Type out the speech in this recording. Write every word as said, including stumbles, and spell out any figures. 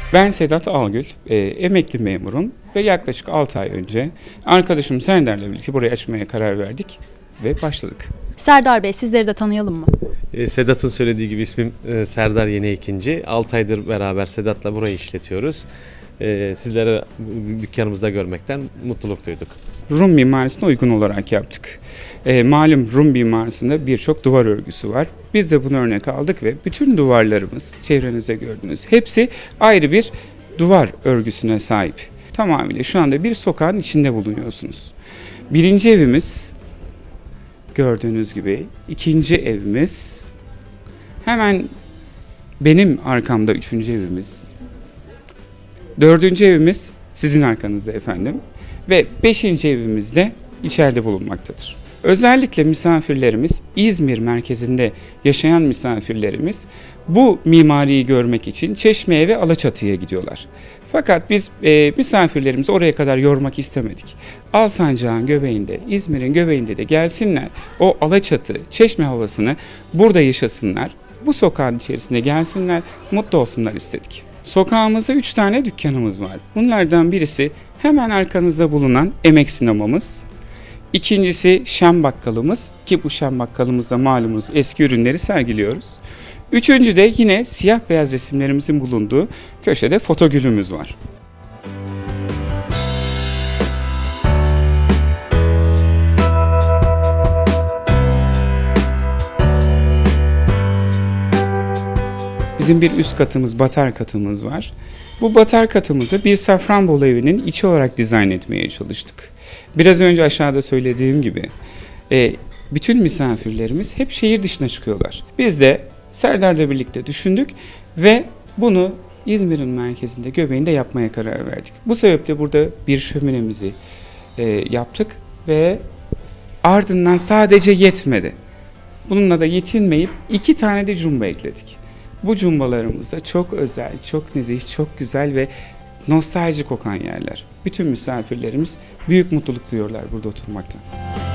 Ben Sedat Algül, e, emekli memurum ve yaklaşık altı ay önce arkadaşım Serdar'la birlikte burayı açmaya karar verdik ve başladık. Serdar Bey, sizleri de tanıyalım mı? E, Sedat'ın söylediği gibi ismim e, Serdar Yeni Ekinci. altı aydır beraber Sedat'la burayı işletiyoruz. E, sizleri dükkanımızda görmekten mutluluk duyduk. Rum mimarisine uygun olarak yaptık. E, malum Rum mimarisinde birçok duvar örgüsü var. Biz de bunu örnek aldık ve bütün duvarlarımız, çevrenizde gördüğünüz hepsi ayrı bir duvar örgüsüne sahip. Tamamıyla şu anda bir sokağın içinde bulunuyorsunuz. Birinci evimiz gördüğünüz gibi, ikinci evimiz, hemen benim arkamda üçüncü evimiz, dördüncü evimiz sizin arkanızda efendim ve beşinci evimiz de içeride bulunmaktadır. Özellikle misafirlerimiz, İzmir merkezinde yaşayan misafirlerimiz bu mimariyi görmek için Çeşme'ye ve Alaçatı'ya gidiyorlar. Fakat biz e, misafirlerimizi oraya kadar yormak istemedik. Alsancak'ın göbeğinde, İzmir'in göbeğinde de gelsinler, o Alaçatı, Çeşme havasını burada yaşasınlar. Bu sokağın içerisine gelsinler, mutlu olsunlar istedik. Sokağımızda üç tane dükkanımız var. Bunlardan birisi hemen arkanızda bulunan Emek Sinemamız. İkincisi Şen Bakkalımız, ki bu Şen Bakkalımızda malumunuz eski ürünleri sergiliyoruz. Üçüncü de yine siyah beyaz resimlerimizin bulunduğu köşede Fotogül'ümüz var. Bizim bir üst katımız, batar katımız var. Bu batar katımızı bir Safranbolu evinin içi olarak dizayn etmeye çalıştık. Biraz önce aşağıda söylediğim gibi e, bütün misafirlerimiz hep şehir dışına çıkıyorlar. Biz de Serdar'la birlikte düşündük ve bunu İzmir'in merkezinde, göbeğinde yapmaya karar verdik. Bu sebeple burada bir şöminemizi e, yaptık ve ardından sadece yetmedi. Bununla da yetinmeyip iki tane de cumba ekledik. Bu cumbalarımız da çok özel, çok nezih, çok güzel ve nostalji kokan yerler. Bütün misafirlerimiz büyük mutluluk duyuyorlar burada oturmaktan.